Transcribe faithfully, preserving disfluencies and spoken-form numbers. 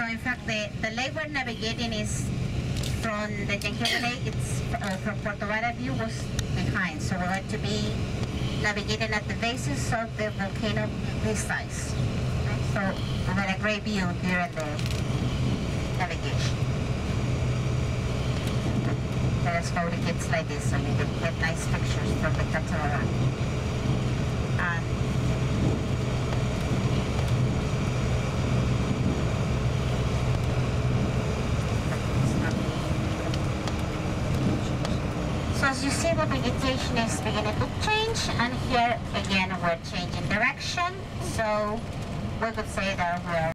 So in fact, the, the lake we're navigating is from the Jengibre Lake. It's uh, from Puerto View was behind. So we're going to be navigating at the basis of the volcano this size. Okay? So we've got a great view during the navigation. Let us hold the kids like this so you can get nice pictures from the catamaran. And so as you see, the vegetation is beginning to change, and here again we're changing direction. So we could say that we're